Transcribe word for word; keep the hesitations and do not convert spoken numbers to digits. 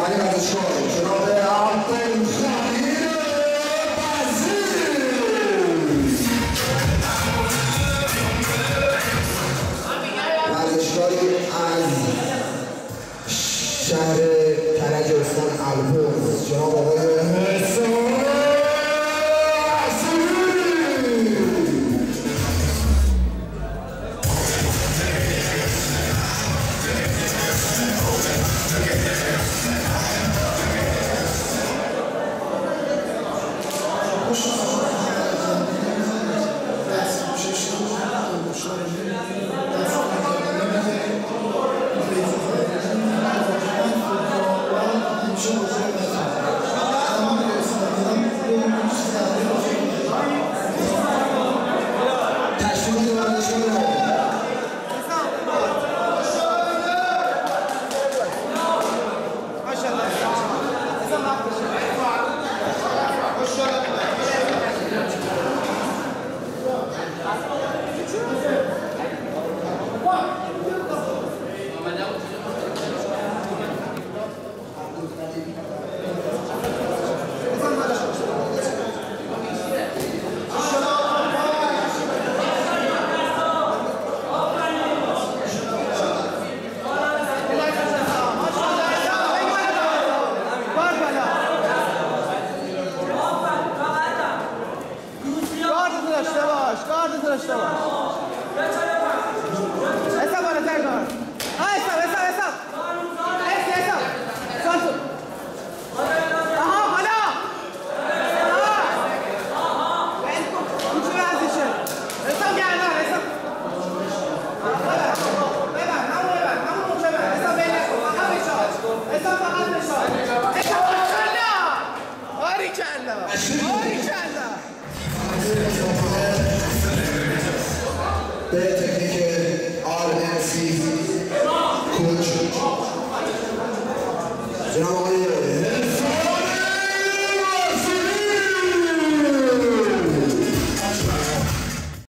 اولین ورزشکار جناب عبدالخالق بزیر. ورزشکاری از شهر کرج استان البرز جناب آقای حسام داشته باش. حساب بالاتر کن. ها حساب حساب حساب. حساب حساب. سانتو. آها حالا. آها. این چه وضعشه؟ حساب گردن حساب. ببر ببر همون ببر همون ببر حساب بین فقط بشار. حساب فقط بشار. حساب کلا. آری کلا. آری کلا.